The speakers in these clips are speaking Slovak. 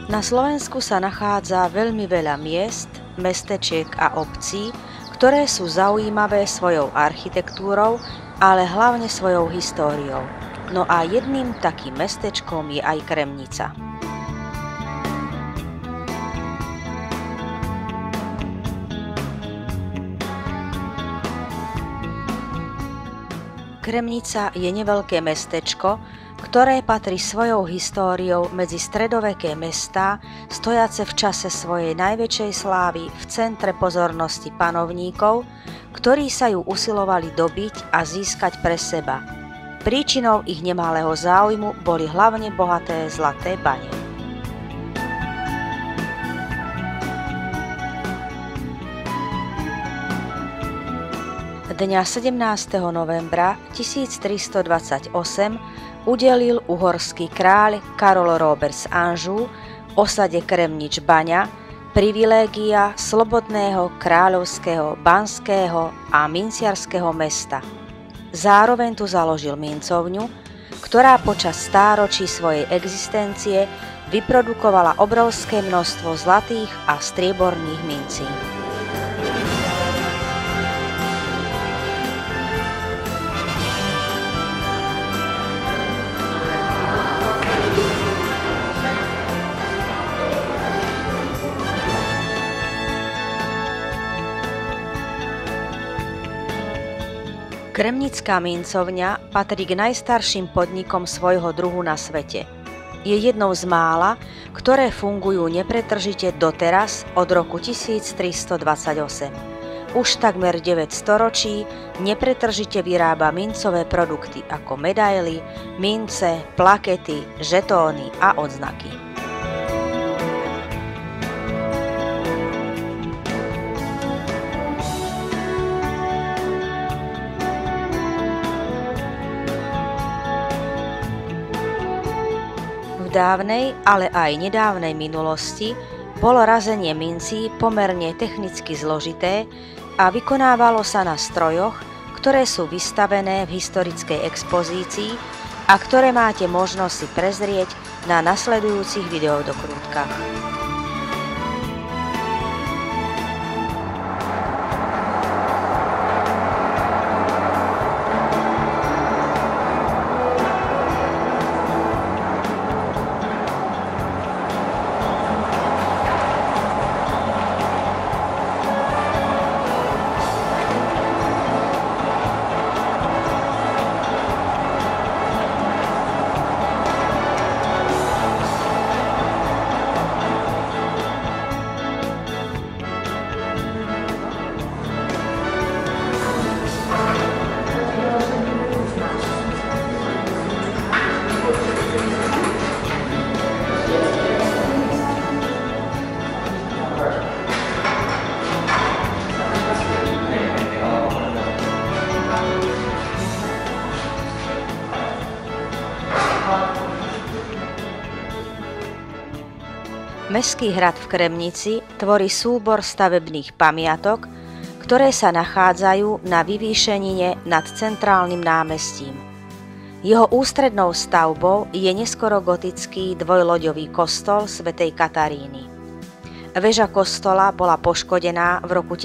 Na Slovensku sa nachádza veľmi veľa miest, mestečiek a obcí, ktoré sú zaujímavé svojou architektúrou, ale hlavne svojou históriou. No a jedným takým mestečkom je aj Kremnica. Kremnica je neveľké mestečko, ktoré patrí svojou históriou medzi stredoveké mestá, stojace v čase svojej najväčšej slávy v centre pozornosti panovníkov, ktorí sa ju usilovali dobiť a získať pre seba. Príčinou ich nemalého záujmu boli hlavne bohaté zlaté bane. Dňa 17. novembra 1328 udelil uhorský kráľ Karol Róbert z Anžú osade Kremnič-Baňa privilégia slobodného kráľovského, banského a minciarského mesta. Zároveň tu založil mincovňu, ktorá počas stáročí svojej existencie vyprodukovala obrovské množstvo zlatých a strieborných mincí. Kremnická mincovňa patrí k najstarším podnikom svojho druhu na svete. Je jednou z mála, ktoré fungujú nepretržite doteraz od roku 1328. Už takmer 9 storočí nepretržite vyrába mincové produkty ako medaily, mince, plakety, žetóny a odznaky. V dávnej, ale aj nedávnej minulosti bolo razenie mincí pomerne technicky zložité a vykonávalo sa na strojoch, ktoré sú vystavené v historickej expozícii a ktoré máte možnosť si prezrieť na nasledujúcich videodokrútkach. Mestský hrad v Kremnici tvorí súbor stavebných pamiatok, ktoré sa nachádzajú na vyvýšenine nad centrálnym námestím. Jeho ústrednou stavbou je neskorogotický dvojloďový kostol svätej Kataríny. Veža kostola bola poškodená v roku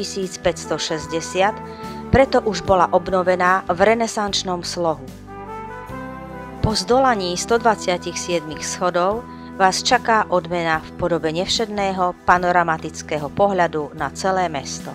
1560, preto už bola obnovená v renesančnom slohu. Po zdolaní 127 schodov vás čaká odmena v podobe nevšedného panoramatického pohľadu na celé mesto.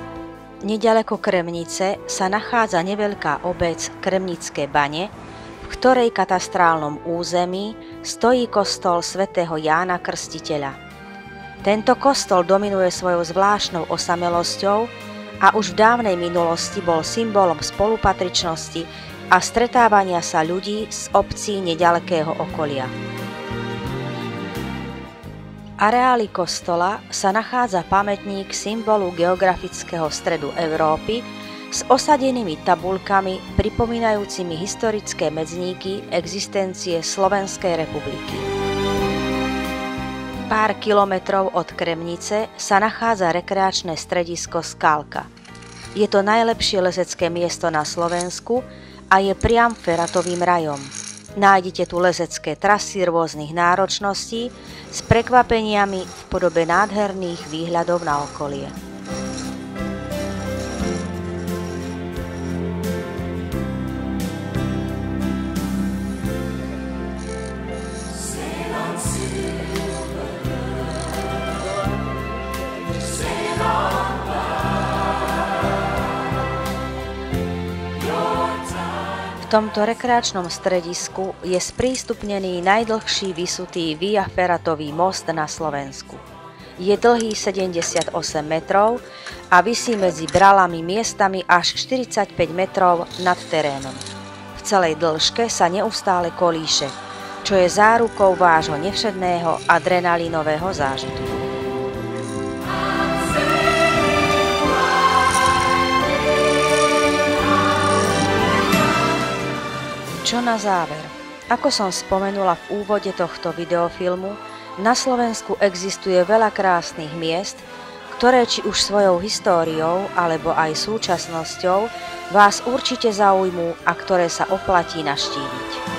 Neďaleko Kremnice sa nachádza neveľká obec Kremnické Bane, v ktorej katastrálnom území stojí kostol svätého Jána Krstiteľa. Tento kostol dominuje svojou zvláštnou osamelosťou a už v dávnej minulosti bol symbolom spolupatričnosti a stretávania sa ľudí z obcí neďalekého okolia. V areáli kostola sa nachádza pamätník symbolu geografického stredu Európy s osadenými tabuľkami pripomínajúcimi historické medzníky existencie Slovenskej republiky. Pár kilometrov od Kremnice sa nachádza rekreačné stredisko Skalka. Je to najlepšie lezecké miesto na Slovensku a je priam feratovým rajom. Nájdete tu lezecké trasy rôznych náročností s prekvapeniami v podobe nádherných výhľadov na okolie. V tomto rekreačnom stredisku je sprístupnený najdlhší vysutý Via Ferratový most na Slovensku. Je dlhý 78 metrov a visí medzi bralami miestami až 45 metrov nad terénom. V celej dĺžke sa neustále kolíše, čo je zárukou vášho nevšedného adrenalinového zážitku. Čo na záver? Ako som spomenula v úvode tohto videofilmu, na Slovensku existuje veľa krásnych miest, ktoré či už svojou históriou alebo aj súčasnosťou vás určite zaujmú a ktoré sa oplatí navštíviť.